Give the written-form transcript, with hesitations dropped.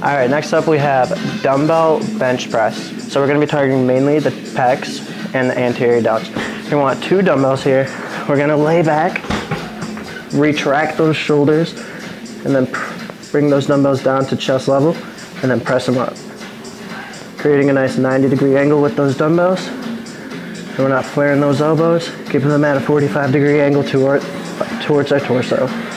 All right, next up we have dumbbell bench press. So we're gonna be targeting mainly the pecs and the anterior delts. We want 2 dumbbells here. We're gonna lay back, retract those shoulders, and then bring those dumbbells down to chest level, and then press them up. Creating a nice 90-degree angle with those dumbbells. So we're not flaring those elbows, keeping them at a 45-degree angle towards our torso.